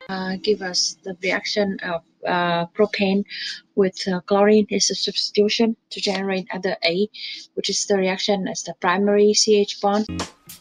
give us the reaction of propane with chlorine is a substitution to generate other A, which is the reaction as the primary CH bond.